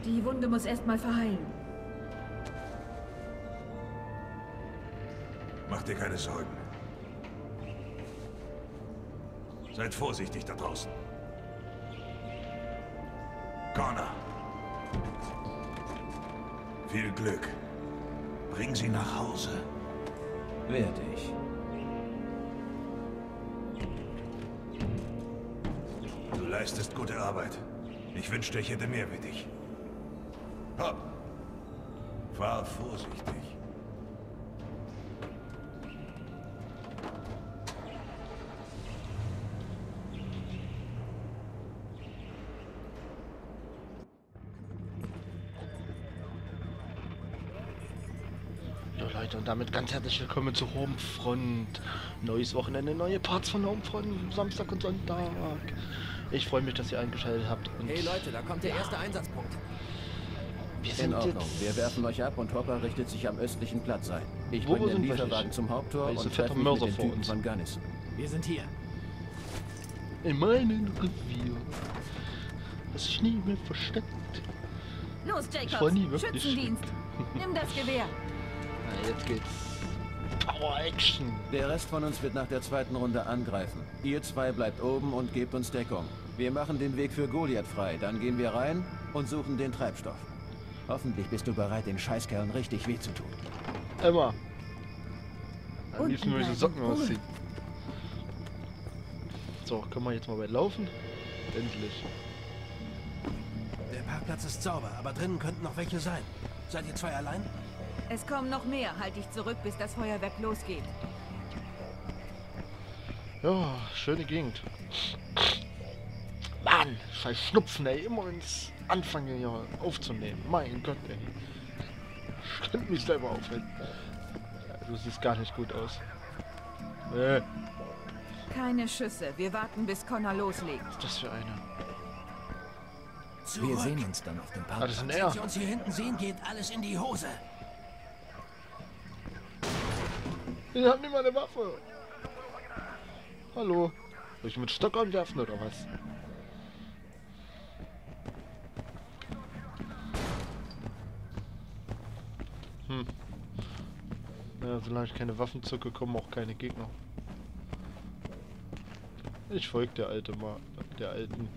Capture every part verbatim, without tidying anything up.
Die Wunde muss erstmal verheilen. Mach dir keine Sorgen. Seid vorsichtig da draußen. Connor. Viel Glück. Bring sie nach Hause. Werde ich. Du leistest gute Arbeit. Ich wünschte, ich hätte mehr wie dich. Hopp. Fahr vorsichtig. Ja, Leute, und damit ganz herzlich willkommen zu Homefront. Neues Wochenende, neue Parts von Homefront, Samstag und Sonntag. Ich freue mich, dass ihr eingeschaltet habt. Und hey Leute, da kommt der erste Einsatzpunkt. wir In sind Ordnung. jetzt... Wir werfen euch ab und Hopper richtet sich am östlichen Platz ein. Ich Wo bringe den sind wir Lieferwagen nicht? zum Haupttor Da ist ein und fetter treffe mich mit Mörser den vor Typen uns. von Gunnison. Wir sind hier. in meinem Revier. Das ist nie mehr versteckt. Los, Ich war Jacobs, nie wirklich Schützendienst. Nimm das Gewehr. Na, jetzt geht's. Power Action. Der Rest von uns wird nach der zweiten Runde angreifen. Ihr zwei bleibt oben und gebt uns Deckung. Wir machen den Weg für Goliath frei. Dann gehen wir rein und suchen den Treibstoff. Hoffentlich bist du bereit, den Scheißkerlen richtig weh zu tun. Immer. Am Und liebsten würde ich die bleiben Socken cool. ausziehen. So, können wir jetzt mal weit laufen? Endlich. Der Parkplatz ist sauber, aber drinnen könnten noch welche sein. Seid ihr zwei allein? Es kommen noch mehr. Halt dich zurück, bis das Feuerwerk losgeht. Ja, schöne Gegend. Mann, scheiß Schnupfen, ey. Immer ins Anfangen hier aufzunehmen. Mein Gott, ey. Ich könnte mich selber aufhören. Ja, du siehst gar nicht gut aus. Nee, Keine Schüsse. Wir warten, bis Connor loslegt. was ist das für eine? Zurück. Wir sehen uns dann auf dem Ah, das Parkplatz. ist ein Wenn R. Sie uns hier hinten sehen, geht alles in die Hose. Ich hab nicht mal eine Waffe. Hallo. Soll ich mit Stock anwerfen oder was? Hm. Ja, solange ich keine Waffen zücke, kommen auch keine Gegner. Ich folge der alte mal, der alten.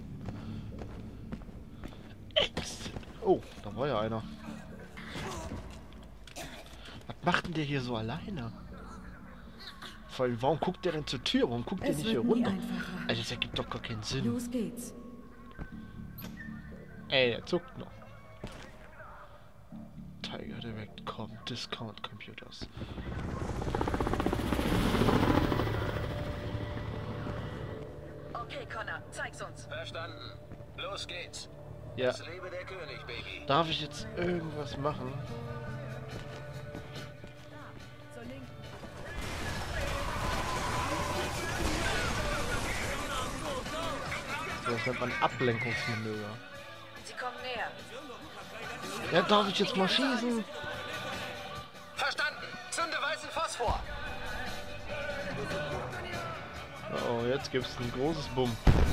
Exit. Oh, da war ja einer. Was macht denn der hier so alleine? Vor allem, warum guckt der denn zur Tür? Warum guckt der Es nicht wird hier nie runter? einfacher. Also das ergibt doch gar keinen Sinn. Los geht's. Ey, der zuckt noch. Tiger Direct Com Discount Computers. Okay, Connor, zeig's uns. Verstanden. Los geht's. Ja. Es lebe der König, Baby. Darf ich jetzt irgendwas machen? Zur Linken. So, das nennt man Ablenkungsmanöver. Sie kommen näher. Ja, darf ich jetzt mal schießen? Verstanden. Zünde weißen Phosphor. Oh, jetzt gibt's ein großes Bumm.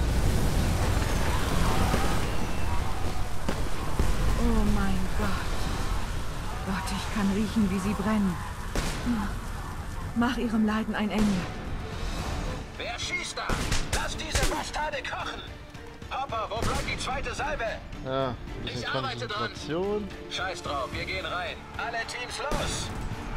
Oh mein Gott. Gott, ich kann riechen, wie sie brennen. Mach ihrem Leiden ein Ende. Wer schießt da? Lass diese Bastarde kochen. Hopper, wo bleibt die zweite Salve? Ja, ein bisschen Ich arbeite dran. Konzentration. Scheiß drauf, wir gehen rein. Alle Teams los.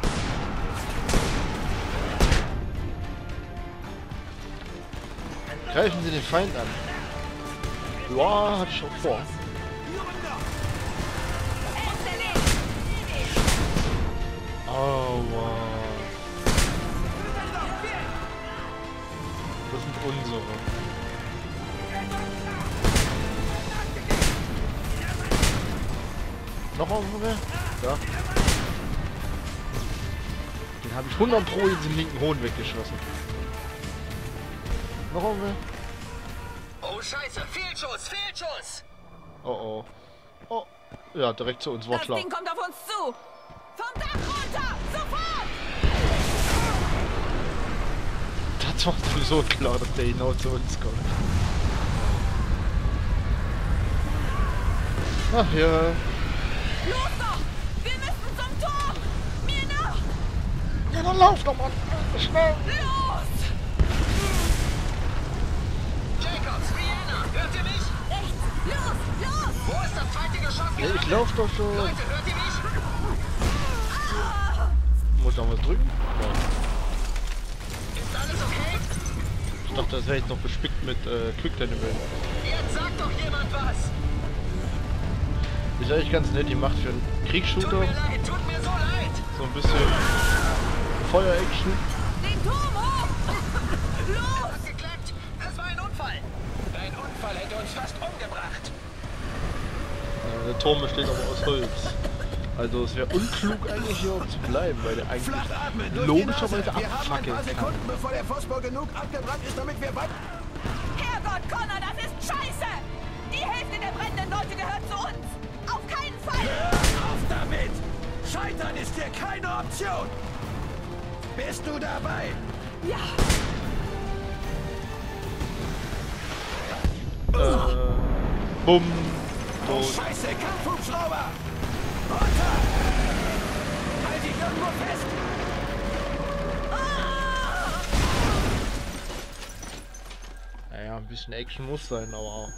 Greifen Sie den Feind an. Ja, hatte ich auch vor. Aua. Das sind unsere. Noch irgendwo? Ja. Den habe ich hundert Pro in den linken Hohn weggeschossen. Noch irgendwo? Oh Scheiße, Fehlschuss, Fehlschuss. Oh oh. Oh. Ja, direkt zu uns, war Das klar. Ding kommt auf uns zu. Vom Dach runter! Sofort! Das war sowieso klar, dass der genau zu uns kommt. Ach ja. Los doch! Wir müssen zum Turm! Mir nach! Ja, dann lauf doch mal! Schnell! Los! Jacobs, Vienna, hört ihr mich? Rechts! Los! Los! Wo ist das zweite Geschoss Ja, gelandet? ich lauf doch schon! Leute, hört ihr mich? Muss ich noch was drücken? Nein. Ist alles okay? Ich dachte, das wäre jetzt noch bespickt mit äh, Quicktime. Jetzt sagt doch jemand was! Ist eigentlich ganz nett, die macht für einen Tut Kriegsshooter mir leid, tut mir so leid! so ein bisschen Feuer-Action. Den Turm hoch! Los! Hat geklappt! Es war ein Unfall! Ein Unfall hätte uns fast umgebracht! Äh, der Turm besteht aber aus Holz. Also es wäre unklug eigentlich hier auch zu bleiben, weil der eigentlich Flach atmen, durch die logischerweise Nase. Wir haben ein abfackeln paar kann. Sekunden, bevor der Phosphor genug abgebrannt ist, damit wir weiter... Herrgott, Connor, das ist scheiße! Die Hälfte der brennenden Leute gehört zu uns! Auf keinen Fall! Hör auf damit! Scheitern ist hier keine Option! Bist du dabei? Ja! Äh, bumm, Oh, tot. Scheiße, Kampfhubschrauber! Runter! Halt dich irgendwo fest! Naja, ein bisschen Action muss sein, aber auch.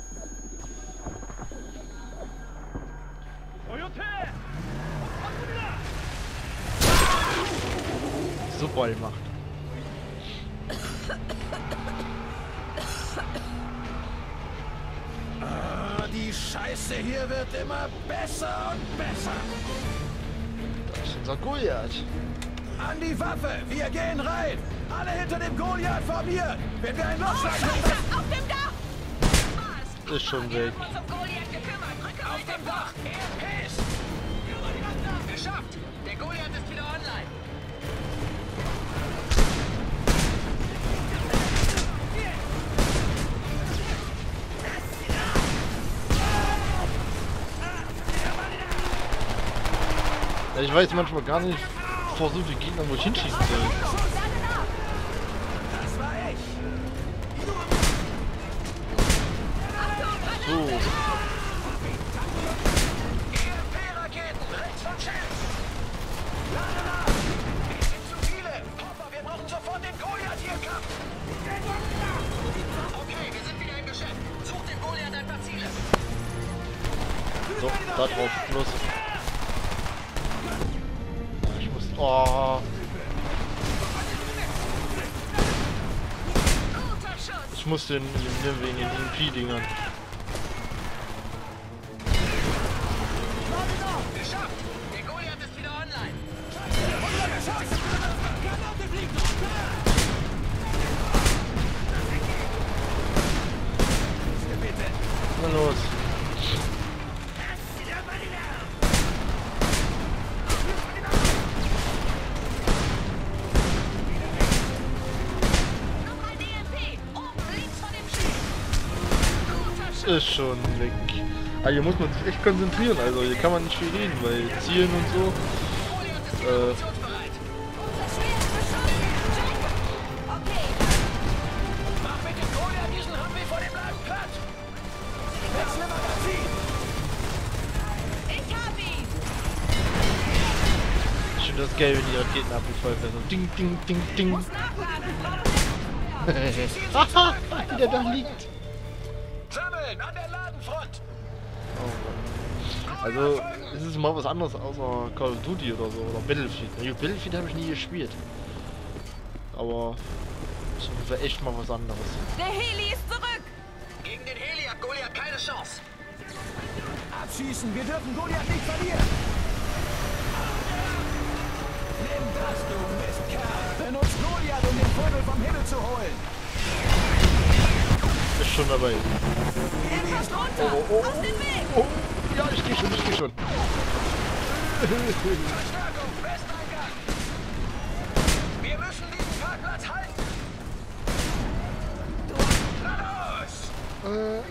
Super gemacht. Ah, die Scheiße hier wird immer besser und besser! Das ist unser Goliath. An die Waffe! Wir gehen rein! Alle hinter dem Goliath formieren! Wenn wir ein Loch schlagen... Scheiße! Auf dem Dach! Ist schon weg. Uns um Goliath gekümmert! Drücke auf dem Dach! Er pisst! Geschafft! Der Goliath ist wieder online! Ja, ich weiß manchmal gar nicht, vor so vielen Gegnern, wo ich hinschießen soll. Das war ich! So. E M P-Raketen! Rechts von Shells! Lade nach! Es sind zu viele! Hopper, wir brauchen sofort den Goliath hier im Kampf! Okay, wir sind wieder im Geschäft. Such den Goliath ein paar Ziele. So, da drauf, los. Ich muss. Oh. Guter Schuss! Ich muss den eliminieren wegen den E M P-Dingern. Geschafft! Der Goliath ist wieder online! Na los. Noch ein E M P! Oben links von dem Schild! Guter Schuss! Ist schon weg. Ah, hier muss man sich echt konzentrieren, also hier kann man nicht viel reden, weil Zielen und so. Goliath ist Äh. wieder funktionsbereit! Unser Schwert beschossen! Jacob! Okay! Mach mit dem Goliath diesen Humvee vor dem Laden platt! Wechsle Magazin! Ich hab ihn! Ich finde das geil, wenn die Raketen abgefeuert werden. So ding, ding, ding, ding. Muss nachladen! Haha, wie der da liegt. Sammeln an der Ladenfront! Also, es ist mal was anderes außer Call of Duty oder so, oder Battlefield. Ja, Battlefield habe ich nie gespielt. Aber es ist echt mal was anderes. Der Heli ist zurück! Gegen den Heli hat Goliath keine Chance! Abschießen! Wir dürfen Goliath nicht verlieren! Nimm das, du Mistkerl! Benutzt Goliath, um den Vogel vom Himmel zu holen! Ist schon dabei. Er kommt runter! Oh, oh, oh. Aus dem Weg! Oh, ja, ich geh schon, ich geh schon. Verstärkung, Westeingang! Wir müssen diesen Parkplatz halten! Na los! Äh.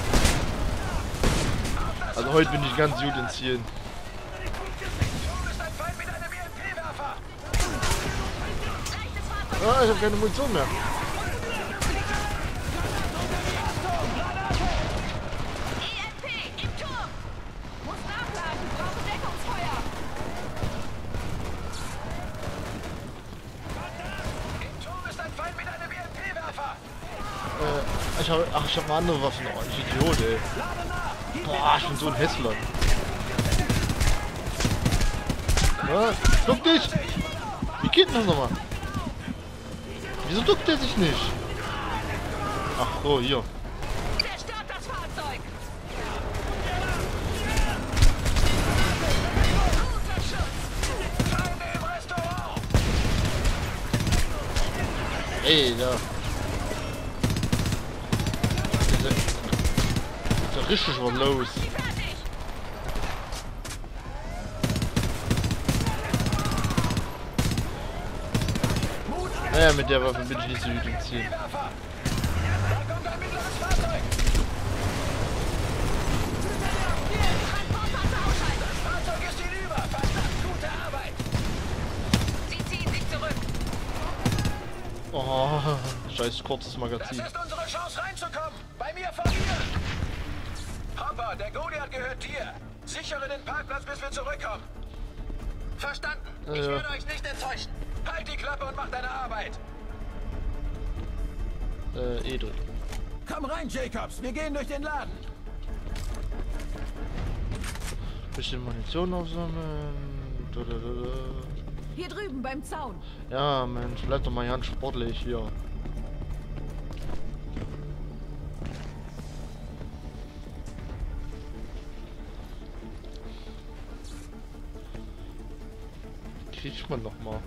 Also heute bin ich ganz gut in Zielen. Du bist ein Feind mit einem E M P-Werfer! Rechtes Fahrzeug! Ah, ich habe keine Munition mehr. E M P im Turm! Muss nachladen! Brauche Deckung Äh, ich habe, ach, ich habe eine andere Waffe. Oh, ich Idiot, ey. Boah, ich bin so ein Hässler. Was? Duck dich! Wie geht denn das nochmal? Wieso duckt er sich nicht? Ach so, hier. Zerstört das Fahrzeug! Guter Schuss! Feinde im Restaurant! Ey, da. Da ist ja richtig was los. Ja, mit der Waffe bin ich nicht so gut im Ziel. Da kommt ein mittleres Fahrzeug! Das Fahrzeug ist hinüber! Verdammt gute Arbeit! Sie ziehen sich zurück! Oh, scheiß kurzes Das Magazin. ist unsere Chance reinzukommen! Bei mir vor dir! Hopper, der Goliath gehört dir! Sichere den Parkplatz, bis wir zurückkommen! Verstanden! Ich Ja. werde euch nicht enttäuschen! Halt die Klappe und mach deine Arbeit! Äh, E drücken. Komm rein, Jacobs, wir gehen durch den Laden. Bisschen Munition aufsammeln. Da, da, da, da. Hier drüben beim Zaun. Ja, Mensch, bleib doch mal ganz sportlich hier. Kriegt man noch mal.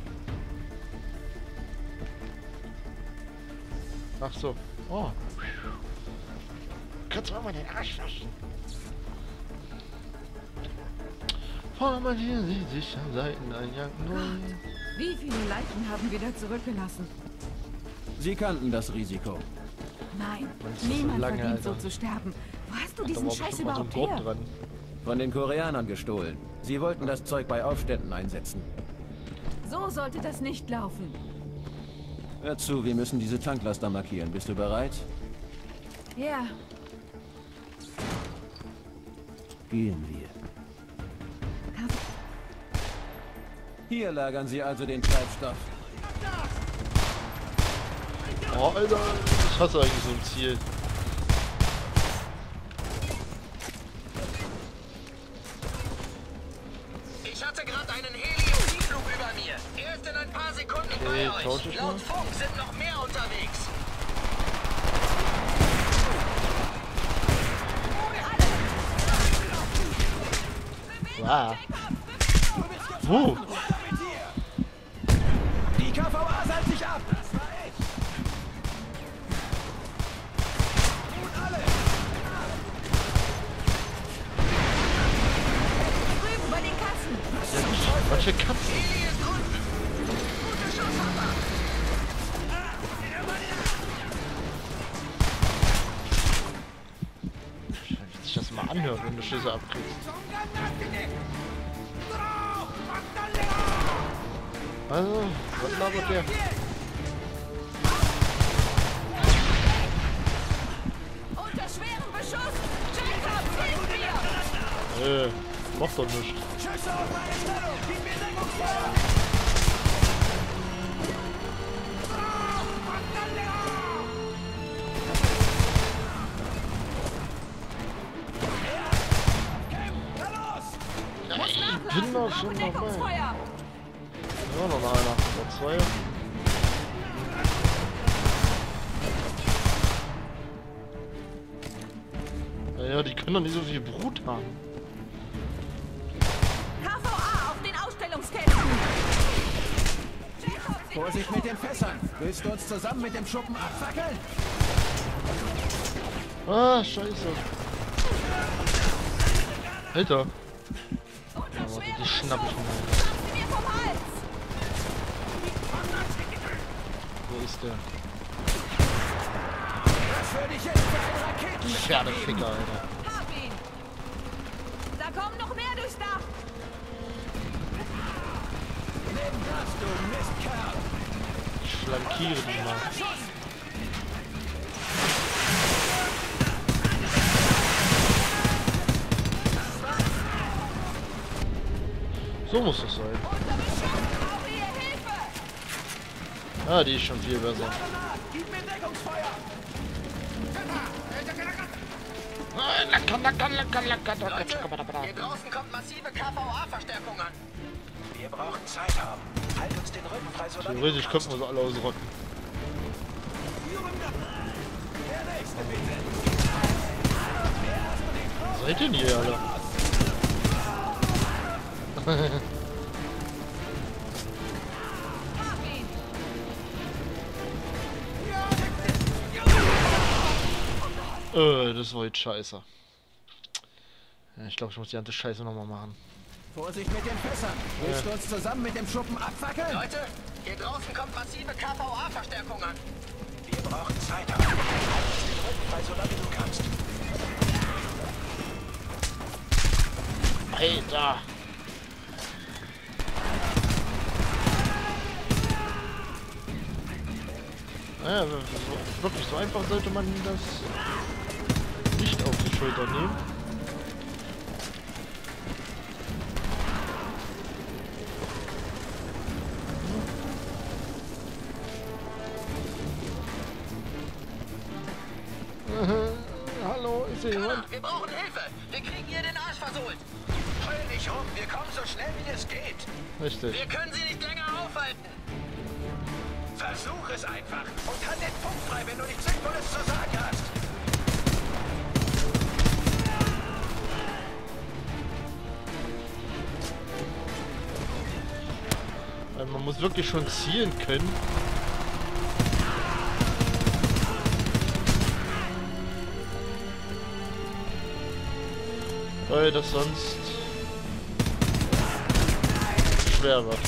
Ach so. Oh. Kannst du auch mal den Arsch waschen? Formalisieren Sie sich an Seiteneingang neu. Wie viele Leichen haben wir da zurückgelassen? Sie kannten das Risiko. Nein, Mann, ist das so niemand lange, verdient so Alter. zu sterben. Wo hast du Da diesen war Scheiß bestimmt mal so ein überhaupt Gurt her? dran. Von den Koreanern gestohlen. Sie wollten das Zeug bei Aufständen einsetzen. So sollte das nicht laufen. Hör zu, wir müssen diese Tanklaster markieren. Bist du bereit? Ja, Gehen wir. Hier lagern sie also den Treibstoff. Oh, Alter. Ich hasse eigentlich so ein Ziel. Ich hatte gerade einen Helium-Flug über mir. Er ist in ein paar Sekunden Okay, bei tausche euch. ich mal. Laut Funk sind noch mehr unterwegs. Wow. Wo? Die K V A setzt sich ab! drüben bei den Kassen. Was für Katzen? Heli ist unten. Guter Schuss, Hopper. Wie sich das mal anhört, wenn du Schüsse abkriegst. Also, was labert der? Unter schwerem Beschuss. Jacobs, hilf mir. Äh, macht doch nichts. Ich bin doch schon dabei. Deckungsfeuer. Ja, noch einer. Noch zwei. Naja, die können doch nicht so viel Brut haben. K V A auf den Ausstellungskästen. Jacobs, ich Vorsicht mit den Fässern! Willst du uns zusammen mit dem Schuppen abfackeln? Ah, scheiße. Alter. unter warte, schwerem die schnapp ich mir. Beschuss. Lass sie mir vom Hals. Wo ist der? Das würde ich jetzt für einen Raketen... Pferdeficker, Alter. Hab ihn. Da kommen noch mehr durchs Dach. Nimm das, du Mistkerl! Ich flankiere die mal. So muss es sein. Unter Beschuss. Brauche ihr Hilfe. Ah, die ist schon viel besser. Gib mir Deckungsfeuer! Lecker, lecker, lecker, lecker, Leute, lecker. hier draußen kommt massive K V A-Verstärkung an. Wir brauchen Zeit haben. Halt uns den Rücken frei, solange du Theoretisch kannst. könnten wir so alle ausrotten. Was seid denn ihr alle? äh, das war jetzt scheiße. Ja, ich glaube, ich muss die ganze Scheiße nochmal machen. Vorsicht mit den Fässern! Willst du uns zusammen mit dem Schuppen abfackeln? Leute, hier draußen kommt massive K V A-Verstärkung an. Wir brauchen Zeit haben. Halt uns den Rücken frei, solange du kannst. Alter! Naja, so, wirklich so einfach sollte man das nicht auf die Schulter nehmen. Hallo, ist hier jemand? Connor, wir brauchen Hilfe. Wir kriegen hier den Arsch versohlt. Heul nicht rum. Wir kommen so schnell, wie es geht. Richtig. Wir können sie nicht länger aufhalten. Versuch es einfach. Und halt den Punkt frei, wenn du nichts Sinnvolles zu sagen hast. Weil man muss wirklich schon zielen können. Weil das sonst schwer wird.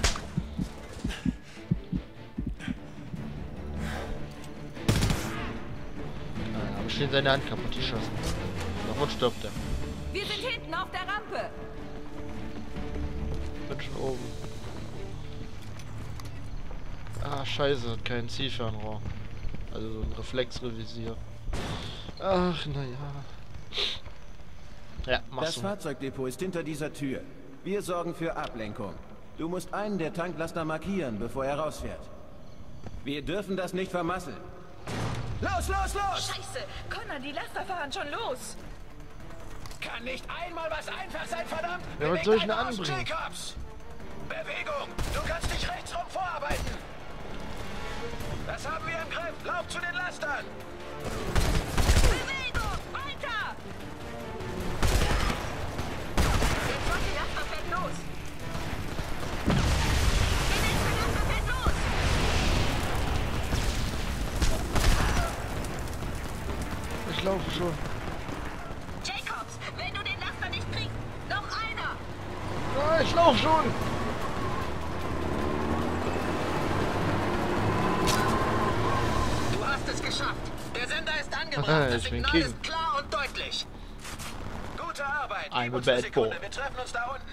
Ah, aber stehen seine Hand kaputt geschossen. Davon stirbt er. Wir sind hinten auf der Rampe. Bin schon oben. Ah, scheiße, kein Zielfernrohr. Also so ein Reflexrevisier. Ach, naja. Ja, machst Das du. Fahrzeugdepot ist hinter dieser Tür. Wir sorgen für Ablenkung. Du musst einen der Tanklaster markieren, bevor er rausfährt. Wir dürfen das nicht vermasseln. Los, los, los! Scheiße, Connor, die Laster fahren schon los. Kann nicht einmal was einfach sein, verdammt! Ja, was soll ich denn anbringen? Jacobs! Bewegung! Du kannst dich rechtsrum vorarbeiten! Das haben wir im Griff! Lauf zu den Lastern! Bewegung! Weiter! Der zweite Laster fährt los. Der nächste Laster fährt los. Ich laufe schon. Jacobs, wenn du den Laster nicht kriegst, noch einer! Ja, ich laufe schon. Du hast es geschafft! Der Sender ist angebracht! Aha, Das ich bin Signal King. ist klar und deutlich! Gute Arbeit! I'm Gib a uns eine bad Sekunde. boy. Wir treffen uns da unten!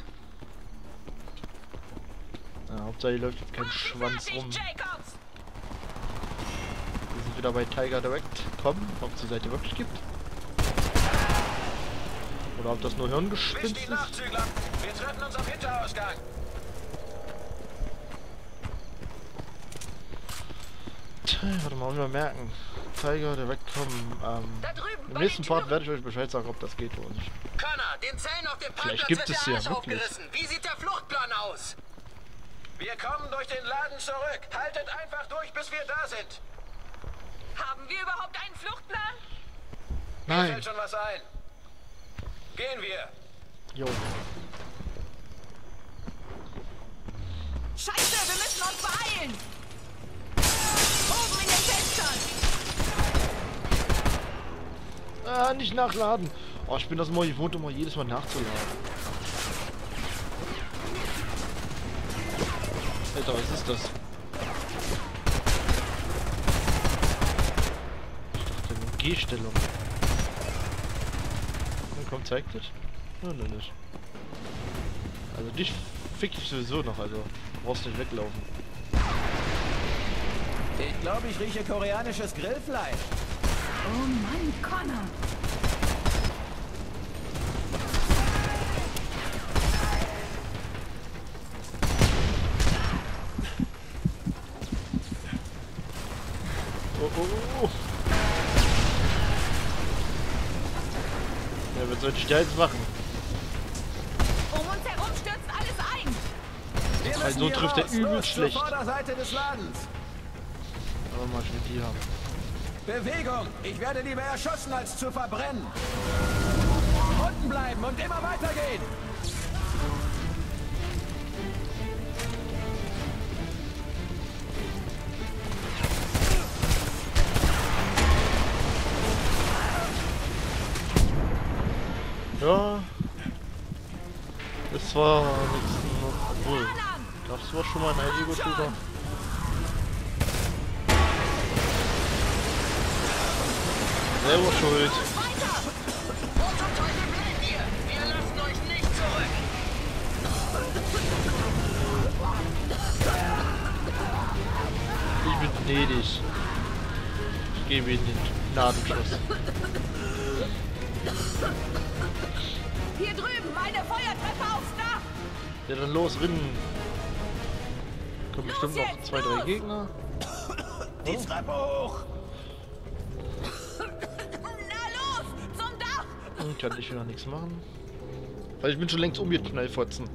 Ja, Hauptsache hier läuft kein Schwanz Fertig, rum. Jacobs! Wir sind wieder bei Tiger Direct. Kommen, ob es die Seite wirklich gibt. Oder ob das nur Wisch Hirngespinst die ist. Nachzügler! Wir treffen uns am Hinterausgang! Tja, warte mal, wir merken. Tiger Direct kommen. Ähm, Da drüben, Im bei nächsten den Part Türen. werde ich euch Bescheid sagen, ob das geht oder nicht. Connor, den Zellen auf dem Vielleicht Parkplatz gibt wird es der ja Arsch wirklich. aufgerissen. Wie sieht der Fluchtplan aus? Wir kommen durch den Laden zurück. Haltet einfach durch, bis wir da sind. Haben wir überhaupt einen Fluchtplan? Mir Nein. fällt schon was ein. Gehen wir. Jo. Scheiße, wir müssen uns beeilen! Oben in den Fenstern! Ah, nicht nachladen. Oh, ich bin das mal gewohnt, immer jedes Mal nachzuladen. Alter, was ist das? Ich dachte, eine G-Stellung. Na komm, zeig dich. Nein, nein, nicht. Also dich fick ich sowieso noch, also du brauchst nicht weglaufen. Ich glaube, ich rieche koreanisches Grillfleisch. Oh Mann, Connor! Oh, oh, oh. Ja, was soll ich da jetzt machen? Um uns herum stürzt alles ein. Wir Weil müssen so hier trifft er raus. übel Los, schlecht. Zur Vorderseite des Ladens. Aber mal mit die haben. Bewegung! Ich werde lieber erschossen, als zu verbrennen. Unten bleiben und immer weitergehen. Ja. Das war nichts. Obwohl. Das war schon mal ein Ego-Shooter. Selber schuld. Wo zum Teufel bleibt ihr? Wir lassen euch nicht zurück. Ich bin gnädig. Ich gebe ihnen den Gnadenschuss. Hier drüben, meine Feuertreppe aufs Dach. Ja, dann los, rinnen. Kommen Los bestimmt noch jetzt, zwei, drei los! Gegner. Die Treppe hoch. Na los, zum Dach. Hm, kann ich wieder nichts machen. Weil ich bin schon längst umgeknallt, Fotzen.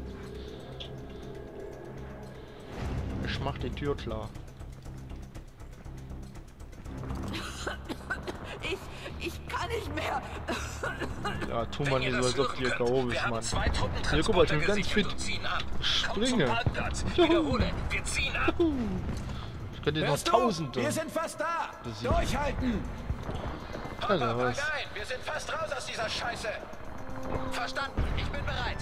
Ich mach die Tür klar. Ich, ich kann nicht mehr. Ja, tu mal nicht so, als ob du hier K O bist, Mann. Zwei Hier, guck mal, ich bin ganz fit. und ziehen ab. Springe. Juhu. Wiederhole, wir ziehen ab. Ich könnte jetzt noch Hörst du? Tausende. Wir sind fast da. Das- Durchhalten. Alter, Papa, was? pack ein. Wir sind fast raus aus dieser Scheiße. Verstanden, ich bin bereit.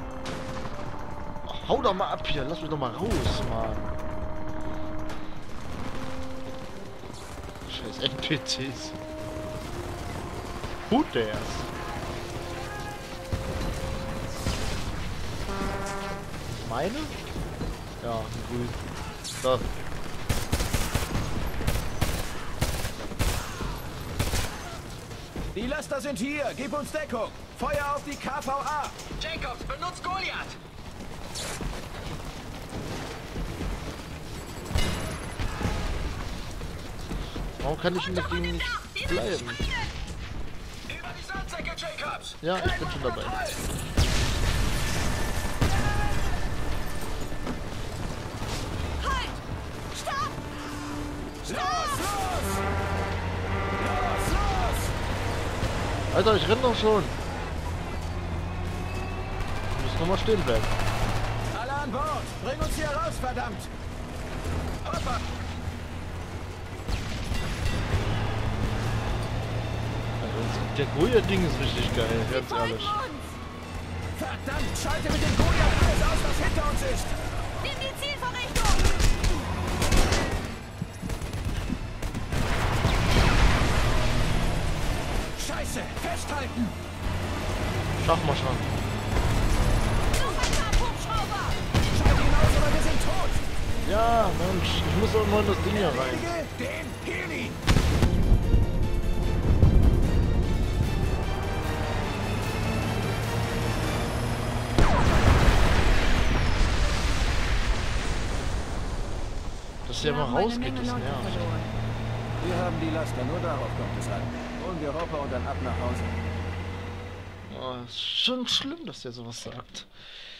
Hau doch mal ab hier, lass mich doch mal raus, Mann. Scheiß N P Cs. Who dares? Meine? Ja, grün. Da. Die Laster sind hier. Gib uns Deckung. Feuer auf die K V A. Jacobs, benutzt Goliath. Warum kann ich in dem Ding nicht bleiben? Über die Sandsäcke, Jacobs. Ja, ich bin schon dabei. Halt! Stopp! Los, los! Los, los! Alter, ich renn doch schon. Ich muss nochmal stehen bleiben. Alle an Bord. Bring uns hier raus, verdammt. Hoppa. Also, der Goya-Ding ist richtig geil, ganz Folgen ehrlich. uns! Verdammt, schalte mit dem Goliath alles aus, was hinter uns ist. Nimm die Zielverrichtung! Scheiße, festhalten. Schaff mal schon. Noch ein Kampfhubschrauber! Schalt ihn aus oder wir sind tot. Ja, Mensch, ich muss doch mal in das Ding hier rein. Den Heli. Dass der mal rausgeht, ist nervig. Wir haben die Laster, nur darauf kommt es an. Holen wir Hopper und dann ab nach Hause. Oh, ist schon schlimm, dass der sowas sagt.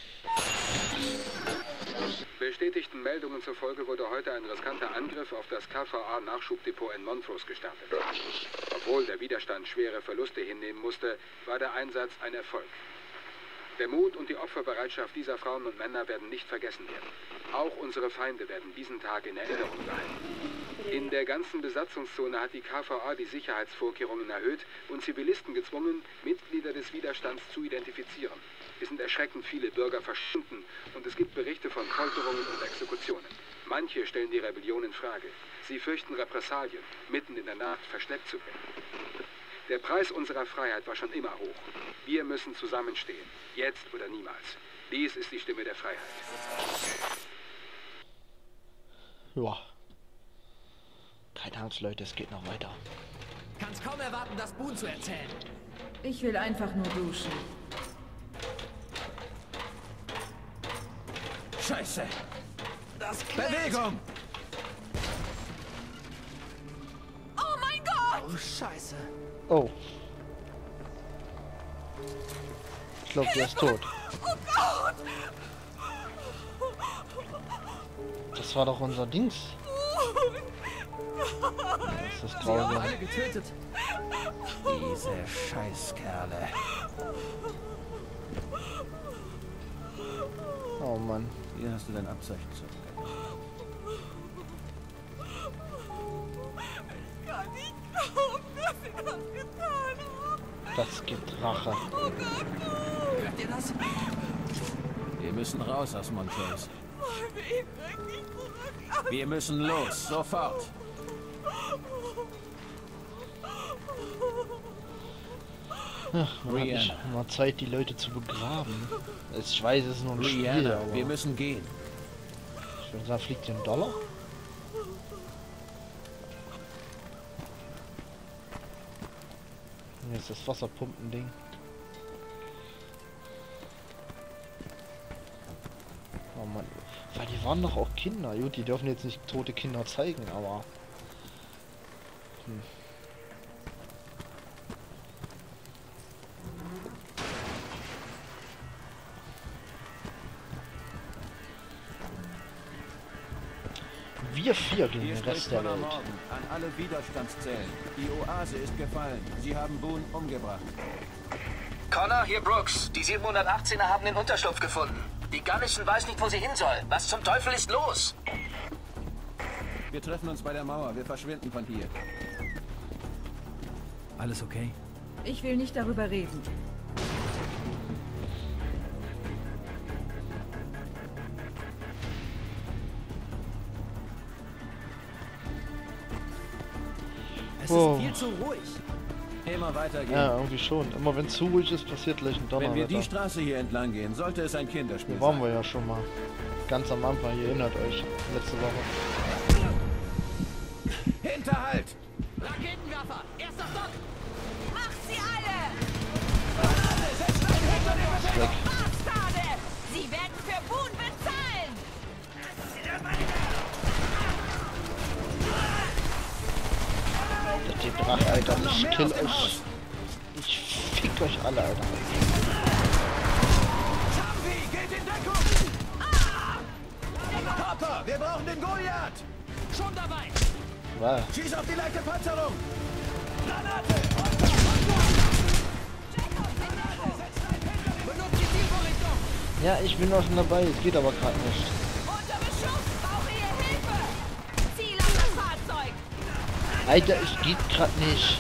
Bestätigten Meldungen zufolge wurde heute ein riskanter Angriff auf das K V A-Nachschubdepot in Montrose gestartet. Obwohl der Widerstand schwere Verluste hinnehmen musste, war der Einsatz ein Erfolg. Der Mut und die Opferbereitschaft dieser Frauen und Männer werden nicht vergessen werden. Auch unsere Feinde werden diesen Tag in Erinnerung behalten. In der ganzen Besatzungszone hat die K V A die Sicherheitsvorkehrungen erhöht und Zivilisten gezwungen, Mitglieder des Widerstands zu identifizieren. Es sind erschreckend viele Bürger verschwunden und es gibt Berichte von Folterungen und Exekutionen. Manche stellen die Rebellion in Frage. Sie fürchten Repressalien, mitten in der Nacht verschleppt zu werden. Der Preis unserer Freiheit war schon immer hoch. Wir müssen zusammenstehen, jetzt oder niemals. Dies ist die Stimme der Freiheit. Ja. Keine Angst, Leute, es geht noch weiter. Kannst kaum erwarten, das Boon zu erzählen. Ich will einfach nur duschen. Scheiße. Das Bewegung. Oh mein Gott! Oh, Scheiße. Oh. Ich glaube, der ist tot. Das war doch unser Dings. Das ist grausam. Alle getötet. Diese Scheißkerle. Oh Mann. Hier hast du dein Abzeichen zurück. Kann nicht glauben, dass sie das getan haben. Das gibt Rache. Hört ihr das? Wir müssen raus aus Montrose. Wir müssen los, sofort. Ach, man hat nicht mal Zeit, die Leute zu begraben. Ich weiß, es ist nur ein Spiel, Rihanna, aber wir müssen gehen. ich würde sagen, fliegt den Dollar? Hier ist das Wasserpumpen-Ding. Oh Mann. Weil die waren doch auch Kinder. Gut, die dürfen jetzt nicht tote Kinder zeigen, aber... Hm. Wir vier gegen den Rest der Welt. An alle Widerstandszellen. Die Oase ist gefallen. Sie haben Boone umgebracht. Connor, hier Brooks. Die siebenhundertachtzehner haben den Unterschlupf gefunden. Die Garrison weiß nicht, wo sie hin soll. Was zum Teufel ist los? Wir treffen uns bei der Mauer. Wir verschwinden von hier. Alles okay? Ich will nicht darüber reden. Es Oh. ist viel zu ruhig. Immer weitergehen. Ja, irgendwie schon. Immer wenn es zu ruhig ist, passiert gleich ein Wenn wir die Donnerwetter. Straße hier entlang gehen, sollte es ein Kinderspiel Hier waren sein. wir ja schon mal. Ganz am Anfang, ihr erinnert euch. Letzte Woche. Hinterhalt! Raketenwerfer! Erster Stock! Macht sie alle! Ist weg. Bastarde! Sie werden für Boone bezahlen! Die Drache, Alter. Ich kill euch. Ich fick euch alle, Alter. Champi, geht in Deckung! Papa, wir brauchen den Goliath! Schon dabei! Wow. Schieß auf die leichte Panzerung! Granate! Benutzt die Zielvorrichtung! Ja, ich bin auch schon dabei. Es geht aber gerade nicht. Unter Beschuss! Brauche ihr Hilfe! Ziel auf das Fahrzeug! Alter, es geht gerade nicht.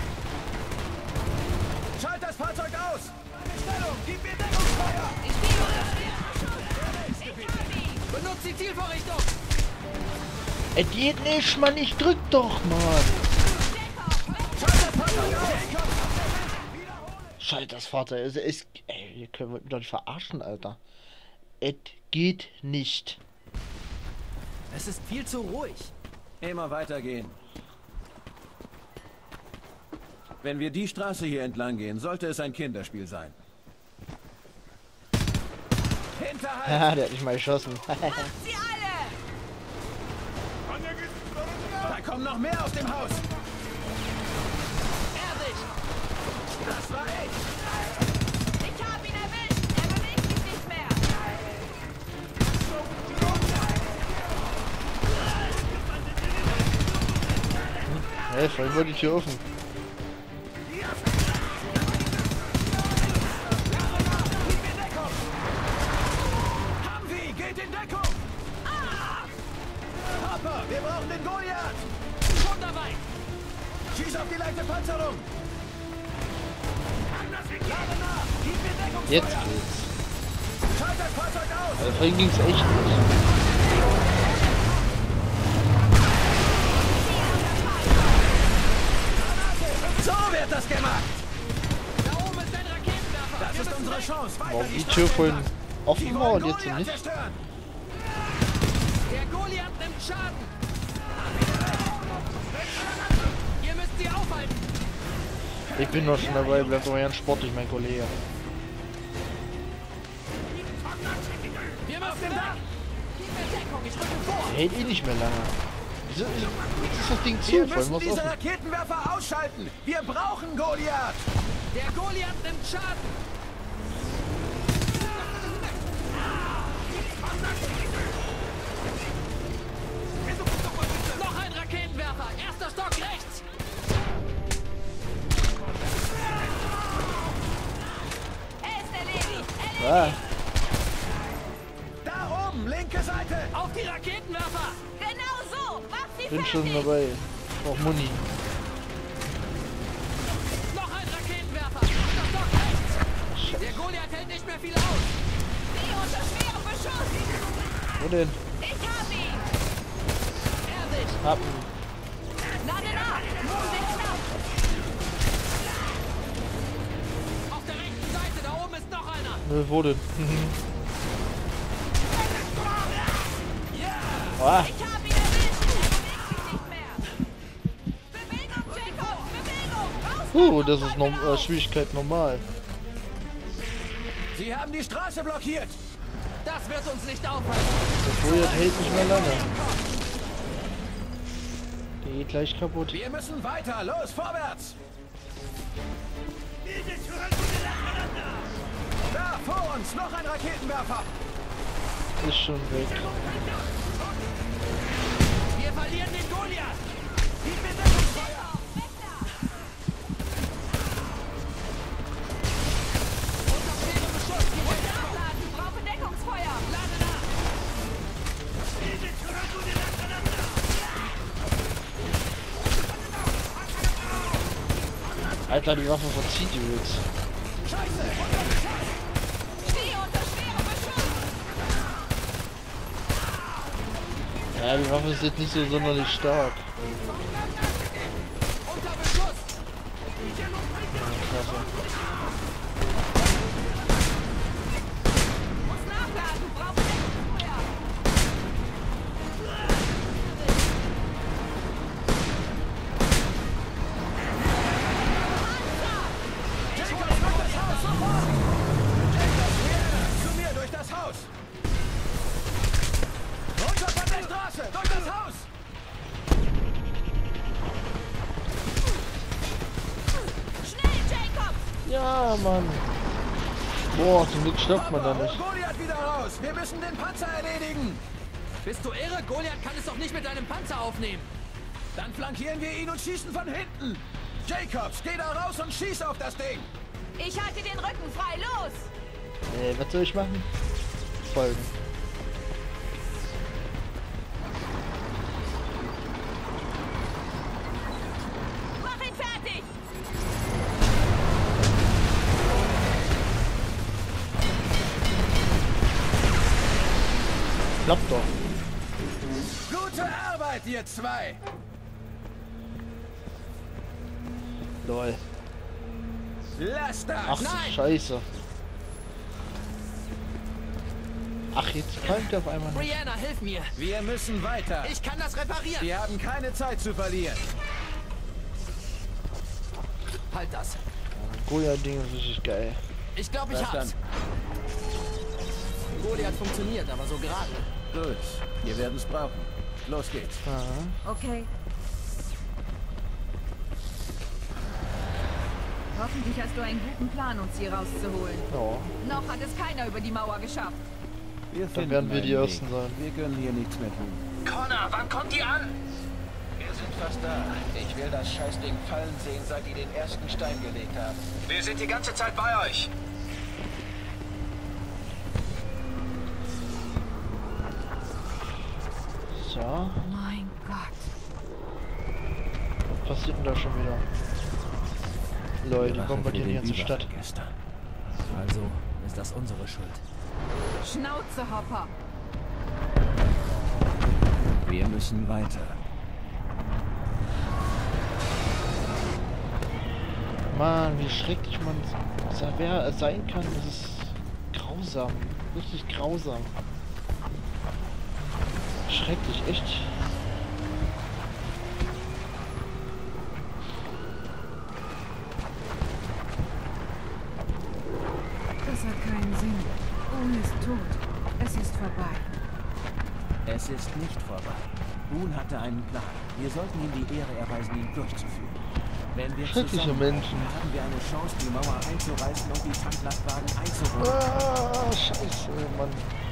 Schalt das Fahrzeug aus! Stellung, gib mir Deckungsfeuer! Ich stehe unter Ich hab ihn! Benutzt die Zielvorrichtung! Es geht nicht, Mann. Ich drück doch, Mann. Schalt das Fahrzeug aus! Schalt das Vater. Es ist. Ey, ihr könnt mich doch nicht verarschen, Alter. Es geht nicht. Es ist viel zu ruhig. Immer weitergehen. Wenn wir die Straße hier entlang gehen, sollte es ein Kinderspiel sein. Hinterhalt! Haha, der hat mich mal geschossen. Sie alle! Da kommen noch mehr aus dem Haus! Ersicht! Das war ich! Ich hab ihn erwischt! Er bewegt sich nicht mehr! Hey, vorhin war die Tür offen. Humvee, geht in Deckung! Papa, wir brauchen den Goliath! Schon dabei! Schieß auf die leichte Panzerung! Lade nach! Gib mir Deckungsfeuer! Jetzt geht's. Schalt das Fahrzeug aus! Also vorhin ging's echt nicht. So wird das gemacht! Da oben ist ein Raketenwerfer! Das ist unsere Chance! Weiter Warum die die Tür Straße vorhin entlang. offen Die war wollen und jetzt Goliath nicht? zerstören! Der Goliath nimmt Schaden! Ihr müsst sie aufhalten! Ich bin noch schon dabei, bleibt doch ganz sportlich, mein Kollege. Wir müssen weg! Gib mir Deckung, ich rücke vor! Hält eh nicht mehr lange. Wieso, wieso ist das Ding zu? Wir Vor allem müssen was diese offen. Raketenwerfer ausschalten. Wir brauchen Goliath. Der Goliath nimmt Schaden. Noch ein Raketenwerfer. Erster Stock rechts. Er ist erledigt. Erledigt. Ah, Da oben, linke Seite. Auf die Raketenwerfer. Genau so. Mach sie bin schon fertig. dabei. Auch Muni. Noch ein Raketenwerfer. Erster Stock rechts. Scheiße. Der Goliath hält nicht mehr viel aus. Sie unter schwerem Beschuss. Wo denn? Ich hab ihn. Erwischt. Hab. Lade nach. Nun wird knapp. Auf der rechten Seite. Da oben ist noch einer. Nö, wo denn? Ah, Ich hab ihn erwischt. Er bewegt sich nicht mehr. Bewegung, Jacob. Bewegung. Raus. uh, das ist norm äh, Schwierigkeit normal. Sie haben die Straße blockiert. Das wird uns nicht aufhalten. Der Goliath hält nicht mehr lange. Der geht gleich kaputt. Wir müssen weiter. Los, vorwärts. Da, vor uns, noch ein Raketenwerfer. Ist schon weg. Wir verlieren den Goliath. Die Bewegungsfeuer. Unter schwerem Beschuss. Die wollen Nachladen. Brauche Deckungsfeuer. Lade nach. Alter, die Waffe verzieht übelst. Stehe unter schwerem Beschuss. Ja, die Waffe ist jetzt nicht so sonderlich stark. Unter Beschuss. Klasse. Muss nachladen. Brauche Deckungsfeuer. Jacob, durch das Haus, sofort. Jacob, hier, zu mir, durch das Haus. Runter von der Straße, durch das Haus. Schnell, Jacob. Ja, Mann. Boah, zum Glück stoppt man da Papa, nicht. hol Goliath wieder raus. Wir müssen den Panzer erledigen. Bist du irre? Goliath kann es doch nicht mit deinem Panzer aufnehmen. Dann flankieren wir ihn und schießen von hinten. Jacobs, geh da raus und schieß auf das Ding. Ich halte den Rücken frei. Los. Äh, was soll ich machen? Folgen. Mach ihn fertig. Klappt doch. Gute Arbeit, ihr zwei. Lol. Lass das. Ach, Nein! scheiße. Ach, jetzt kommt er auf einmal nicht. Brianna, hilf mir. Wir müssen weiter. Ich kann das reparieren. Wir haben keine Zeit zu verlieren. Halt das. Goliath-Ding ist richtig geil. Ich glaube, ich hab's. Verstanden. Goliath funktioniert, aber so gerade. Gut, wir werden es brauchen. Los geht's. Aha. Okay. Hoffentlich hast du einen guten Plan, uns hier rauszuholen. Ja. Noch hat es keiner über die Mauer geschafft. Wir Dann finden werden wir die einen Ersten Weg. sein. Wir können hier nichts mehr tun. Connor, wann kommt die an? Wir sind fast da. Ich will das Scheißding fallen sehen, seit die den ersten Stein gelegt haben. Wir sind die ganze Zeit bei euch. So, Mein Gott. was passiert denn da schon wieder? Leute, die Rache für bombardieren die den ganze Stadt. Überfall gestern. Also ist das unsere Schuld. Schnauze, Hopper. Wir müssen weiter. Mann, wie schrecklich man sa- wer sein kann, das ist grausam. Richtig grausam. Schrecklich, echt. Das hat keinen Sinn. Owen ist tot. Es ist vorbei. Es ist nicht vorbei. Boone hatte einen Plan. Wir sollten ihm die Ehre erweisen, ihn durchzuführen. Wenn wir Schreckliche zusammen Menschen. haben wir eine Chance, die Mauer einzureißen und die Tanklastwagen einzuholen. Ah, scheiße, Mann.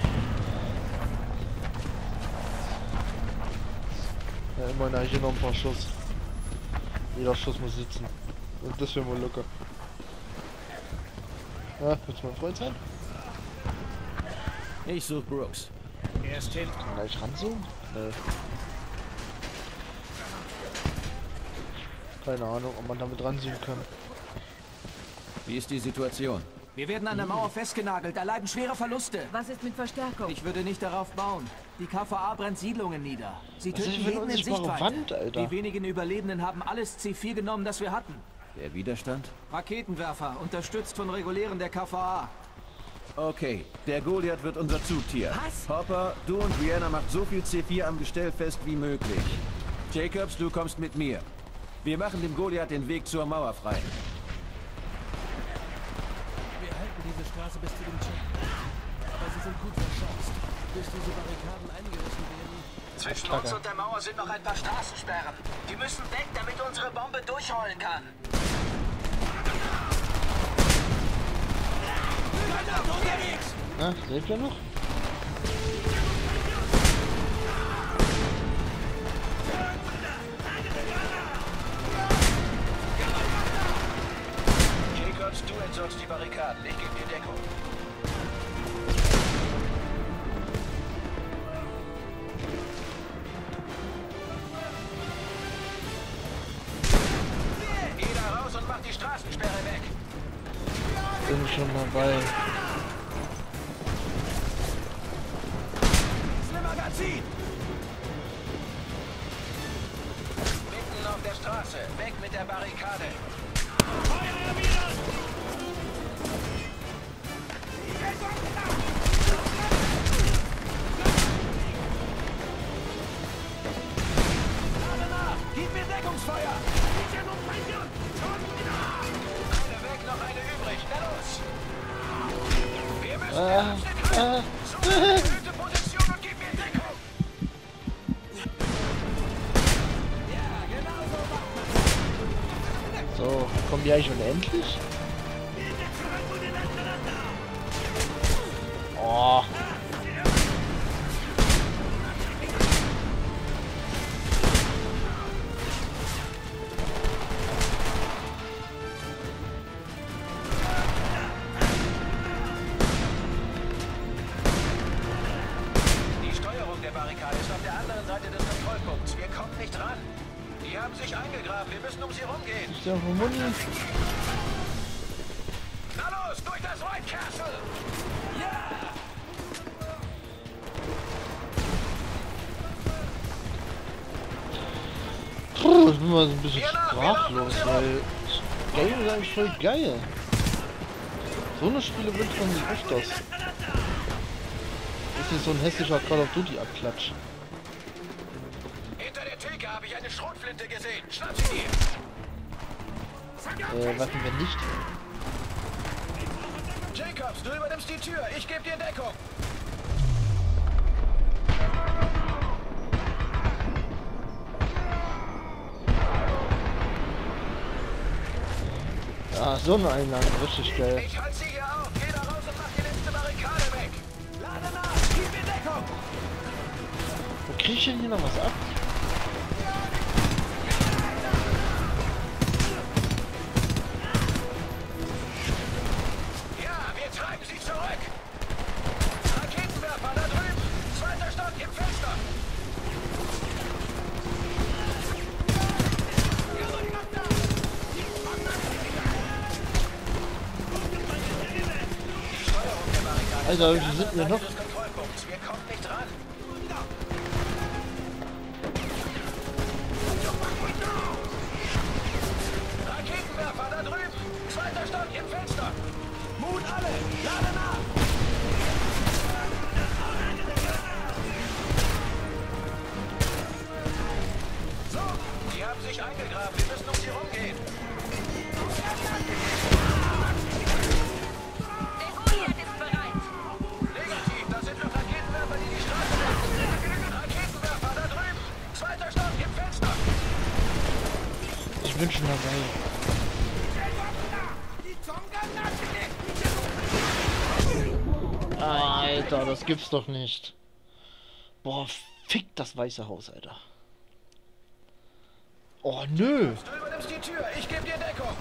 Ja, immerhin habe ich hier noch ein paar Schuss. Jeder Schuss muss sitzen. Und das wäre wohl locker. Ja, willst du mein Freund sein? Ich suche Brooks. Erst hin. Kann gleich ranzoomen? Nee. Keine Ahnung, ob man damit ranzoomen kann. Wie ist die Situation? Wir werden an der Mauer festgenagelt, erleiden schwere Verluste. Was ist mit Verstärkung? Ich würde nicht darauf bauen. Die K V A brennt Siedlungen nieder. Sie Was ist töten für eine jeden in unsichtbare Sichtweite. Wand, Alter? Die wenigen Überlebenden haben alles C vier genommen, das wir hatten. Der Widerstand? Raketenwerfer, unterstützt von Regulären der K V A. Okay, der Goliath wird unser Zugtier. Was? Hopper, du und Brianna macht so viel C vier am Gestell fest wie möglich. Jacobs, du kommst mit mir. Wir machen dem Goliath den Weg zur Mauer frei. Wir halten diese Straße bis zu dem Checkpoint. Aber sie sind gut verschanzt. Bis diese Barrikaden eingerissen werden. Zwischen uns und der Mauer sind noch ein paar Straßensperren. Die müssen weg, damit unsere Bombe durchrollen kann. Na, lebt er noch? Jacobs, du entsorgst die Barrikaden. Ich gebe dir Deckung. Geh da raus und mach die Straßensperre weg. Bin schon dabei. Magazin! Mitten auf der Straße. Weg mit der Barrikade. Gib mir Deckungsfeuer! Eine weg, noch eine übrig. Na los! Wir müssen Ah, ah, so eine erhöhte Position und gib mir Deckung! so, kommen die eigentlich unendlich? Oh. Die Steuerung der Barrikade ist auf der anderen Seite des Kontrollpunkts. Wir kommen nicht ran. Die haben sich eingegraben. Wir müssen um sie rumgehen. Ist der auf dem Mund? Na los, durch das White Castle! Puh, ich bin mal so ein bisschen sprachlos, weil das Game ist eigentlich voll geil. So eine Spiele wünscht man sich öfters. Das ist nicht so ein hässlicher Call of Duty Abklatsch. Hinter der Theke habe ich eine Schrotflinte gesehen. Schnapp sie dir! Äh, warten wir nicht. Jacobs, du übernimmst die Tür. Ich gebe dir Deckung. Ah, so eine Einlage, richtig geil. Ich halte sie hier auf. Geh da raus und mach die letzte Barrikade weg. Lade nach. Gib mir Deckung. Wo krieg ich denn hier noch was ab? Ja, wir treiben sie zurück. Raketenwerfer da drüben. Zweiter Stock im Fenster. Die Steuerung der Barrikade Alter, ist auf wie der sind wir anderen noch? Seite des Kontrollpunkts. Wir kommen nicht ran. Raketenwerfer da drüben. Zweiter Stock im Fenster. Mut alle. Lade nach. So, die haben sich eingegraben. Wir müssen um sie rumgehen. Der Goliath ist bereit. Negativ, das sind noch Raketenwerfer, die die Straße wechseln. Raketenwerfer da drüben. schon dabei. Alter, das gibt's doch nicht. Boah, fick das Weiße Haus, Alter. Oh, nö. Du übernimmst die Tür, ich gebe dir Deckung.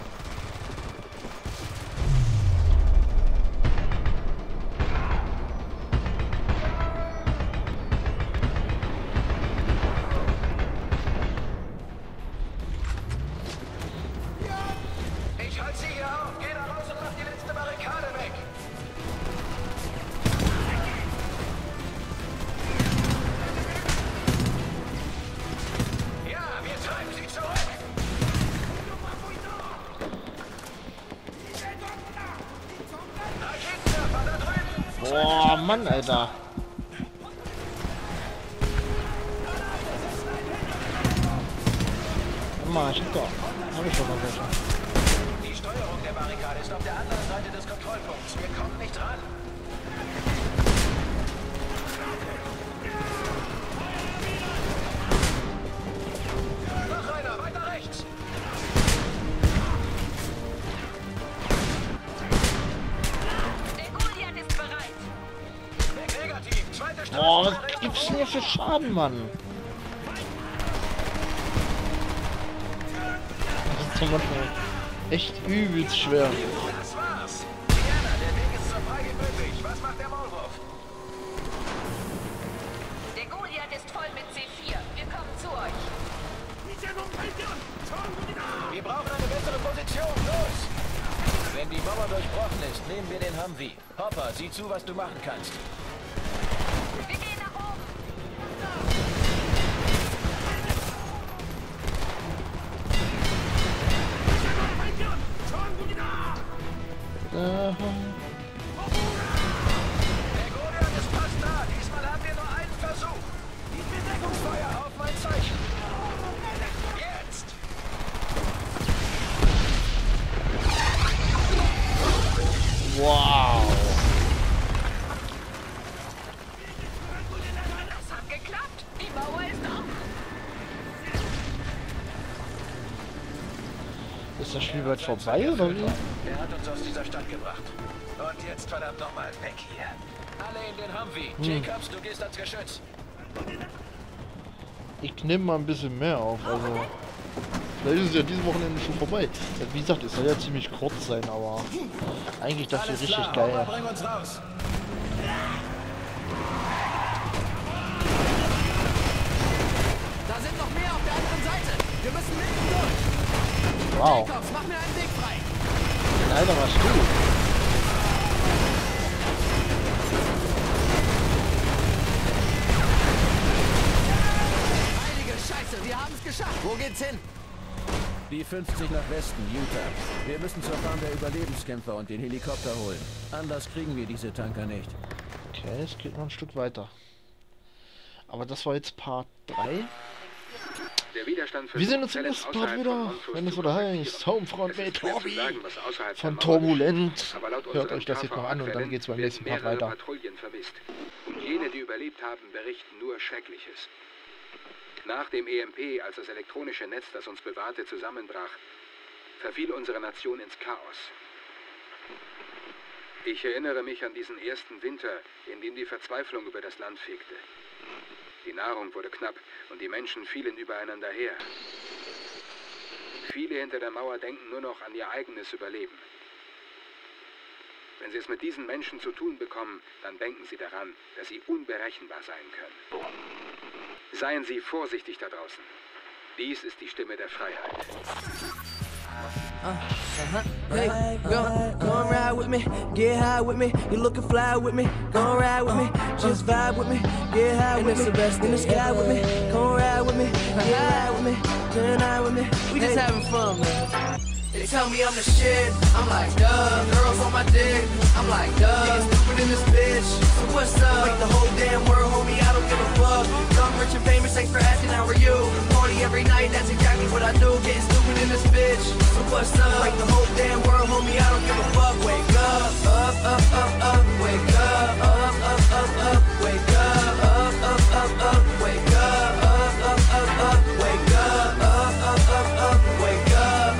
Ich halte sie hier auf. Geh da raus und mach die letzte Barrikade weg. Ja, wir treiben sie zurück. Raketenwerfer da drüben. Boah, Mann, Alter. Mal, ich hab doch. Hab ich schon mal welche. Die Steuerung der Barrikade ist auf der anderen Seite des Kontrollpunkts. Wir kommen nicht ran. Noch einer, weiter rechts. Der Goliath ist bereit. Negativ, zweite Straße. Boah, was gibt's denn hier für Schaden, Mann? Das ist zum Beispiel echt übelst schwer. Das war's. Diana, der Weg ist so frei wie möglich. Was macht der Maulwurf? Der Goliath ist voll mit C vier. Wir kommen zu euch. Wir brauchen eine bessere Position. Los! Wenn die Mauer durchbrochen ist, nehmen wir den Humvee. Hopper, sieh zu, was du machen kannst. Wir gehen nach oben. Äh, Der Goliath ist fast da. Diesmal haben wir nur einen Versuch. Die Bedeckungsfeuer auf mein Zeichen. Jetzt! wow. Das hat geklappt. Die Mauer ist auf. Ist das Spiel bald vorbei, oder wie? Er hat uns aus dieser Stadt gebracht. Und jetzt verdammt nochmal weg hier. Alle in den Humvee. Hm. Jacobs, du gehst ans Geschütz. Ich nehme mal ein bisschen mehr auf, also... Vielleicht ist es ja dieses Wochenende schon vorbei. Ja, wie gesagt, es soll ja ziemlich kurz sein, aber... Eigentlich das hier richtig klar, geil. Hopper, bring uns raus. Da sind noch mehr auf der anderen Seite. Wir müssen mitten durch. Wow. Jacobs, mach mir einen Weg frei. Alter, was du? Heilige Scheiße, wir haben es geschafft. Wo geht's hin? Die fünfzig nach Westen, Utah. Wir müssen zur Farm der Überlebenskämpfer und den Helikopter holen. Anders kriegen wir diese Tanker nicht. Okay, es geht noch ein Stück weiter. Aber das war jetzt Part drei. Der Widerstand Wir sehen uns im nächsten Part wieder, wenn es wieder heißt Homefront mit Torbi von Turbulent. Hört euch das jetzt noch an und dann geht's beim nächsten Part weiter. Patrouillen vermisst. Und jene, die überlebt haben, berichten nur Schreckliches. Nach dem E M P, als das elektronische Netz, das uns bewahrte, zusammenbrach, verfiel unsere Nation ins Chaos. Ich erinnere mich an diesen ersten Winter, in dem die Verzweiflung über das Land fegte. Die Nahrung wurde knapp und die Menschen fielen übereinander her. Viele hinter der Mauer denken nur noch an ihr eigenes Überleben. Wenn Sie es mit diesen Menschen zu tun bekommen, dann denken Sie daran, dass Sie unberechenbar sein können. Seien Sie vorsichtig da draußen. Dies ist die Stimme der Freiheit. Hey, go, go and ride with me, get high with me. You looking fly with me, go and ride with me. Just vibe with me, get high with me. In the sky with me, go and ride with me, get high with me, turn high with me. We just having fun, man. They tell me I'm the shit, I'm like, duh. Girls on my dick, I'm like, duh. Getting stupid in this bitch, so what's up? Like the whole damn world, homie, I don't give a fuck. Dumb, rich and famous, thanks for asking, how are you? Party every night, that's exactly what I do. Getting stupid in this bitch, so what's up? Like the whole damn world, homie, I don't give a fuck. Wake up, up, up, up, up, wake up, up, up, up, up, wake up, up, up, up, up, wake up, up, up, up, up, wake up, up, up, up, up, wake up.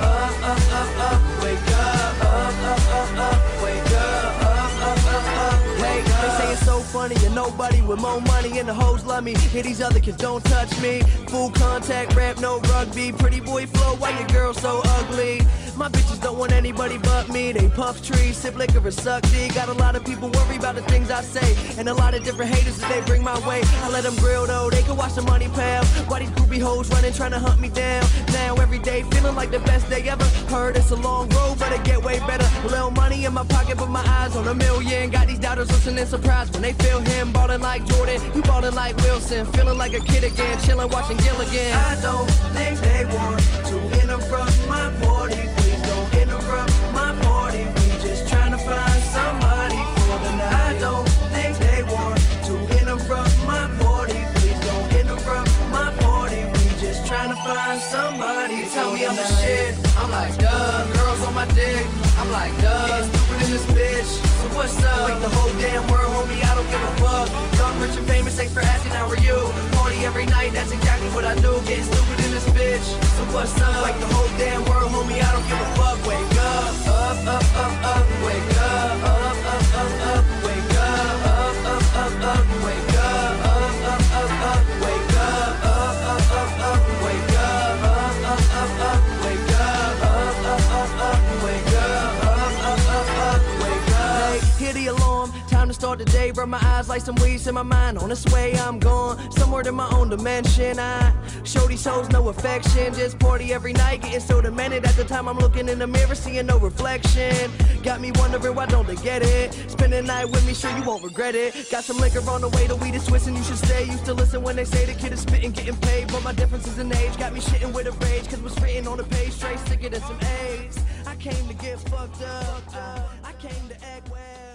with more money and the hoes love me. Here these other kids don't touch me. Full contact rap, no rugby. Pretty boy flow, why your girl so ugly? My bitches don't want anybody but me. They puff trees, sip liquor and suck D. Got a lot of people worry about the things I say, and a lot of different haters that they bring my way. I let them grill though, they can watch the money pal. Why these groupie hoes running, trying to hunt me down? Now every day feeling like the best day ever. Heard it's a long road, but it get way better. A little money in my pocket, but my eyes on a million. Got these doubters listening surprised when they feel him. Ballin' like Jordan, you ballin' like Wilson. Feeling like a kid again, chillin' watching Gilligan. I don't think they want to interrupt my party. Please don't interrupt my party. We just trying to find somebody for the night. I don't think they want to interrupt my party. Please don't interrupt my party. We just trying to find somebody. Tell me I'm the shit. I'm like, duh. Girls on my dick. I'm like, duh. Getting stupid in this bitch. So what's up? Like the whole damn world, homie. I don't give a fuck. Young, rich, and famous. Thanks for asking. How are you? Party every night. That's exactly what I do. Getting stupid in this bitch. So what's up? Like the whole damn world, homie. I don't give a fuck. Wake up, up, up, up, up. Wake up, up, up, up, up. Wake up, up, up, up, up. Wake up, up, up, up, up. Wake up, up, up, up, up. Wake up, up, up, up, up. Wake up, up, up, up, up. Wake up, up, up, up, up. Wake up. Hey, hear the alarm. Time to start the day. Rub my eyes like some weeds in my mind. On this way, I'm gone. Somewhere to my own dimension. I show these hoes no affection. Just party every night, getting so demented. At the time, I'm looking in the mirror, seeing no reflection. Got me wondering why don't they get it? Spend the night with me, sure you won't regret it. Got some liquor on the way, the weed is twisting, you should stay. Used to listen when they say the kid is spitting, getting paid. But my differences in age got me shitting with a rage. Cause what's written on the page, straight sicker than some AIDS. I came to get fucked up. I came to act well.